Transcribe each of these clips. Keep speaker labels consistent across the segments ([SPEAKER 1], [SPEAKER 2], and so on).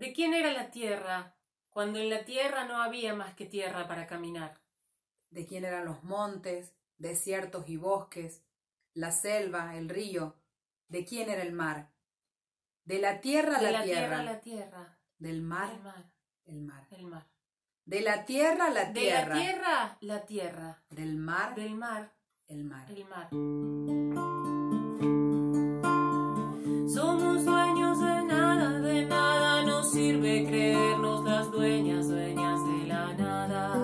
[SPEAKER 1] ¿De quién era la tierra cuando en la tierra no había más que tierra para caminar?
[SPEAKER 2] ¿De quién eran los montes, desiertos y bosques, la selva, el río? ¿De quién era el mar? De la tierra a la tierra.
[SPEAKER 1] La tierra.
[SPEAKER 2] Del mar,
[SPEAKER 1] El mar.
[SPEAKER 2] el mar.
[SPEAKER 1] El mar.
[SPEAKER 2] De la tierra a la tierra.
[SPEAKER 1] De la tierra, la tierra.
[SPEAKER 2] Del mar,
[SPEAKER 1] el mar.
[SPEAKER 2] El mar.
[SPEAKER 1] Somos dueños de nada nos sirve creernos las dueñas de la nada.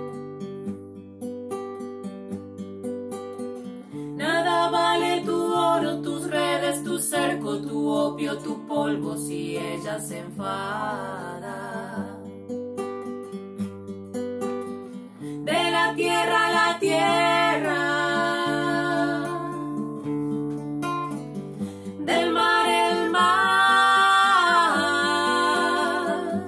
[SPEAKER 1] Nada vale tu oro, tus redes, tu cerco, tu opio, tu polvo si ella se enfada. De la tierra a la tierra, del mar el mar.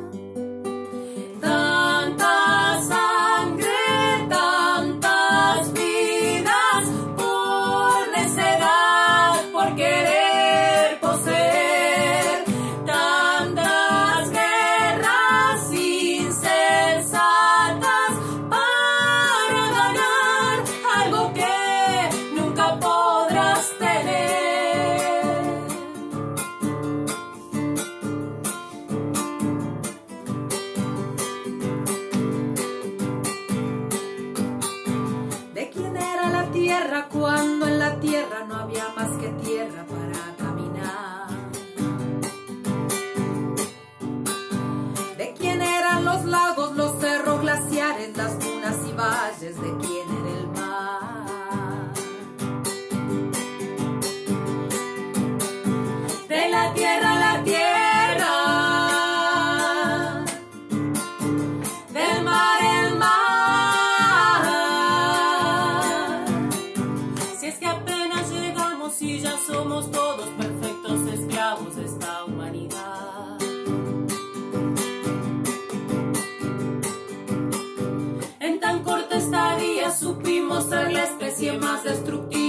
[SPEAKER 1] Tanta sangre, tantas vidas, por necedad, por querer poseer. Tantas guerras insensatas para ganar algo que nunca podrás tener.
[SPEAKER 2] ¿De quién era la tierra cuando en la tierra no había más que tierra para caminar? ¿De quién eran los lagos, los cerros, glaciares, las dunas y valles? ¿De quién era el mar?
[SPEAKER 1] De la tierra a la tierra, del mar el mar. Si es que apenas llegamos y ya somos todos perfectos esclavos de esta humanidad. En tan corta estadía supimos ser la especie más destructiva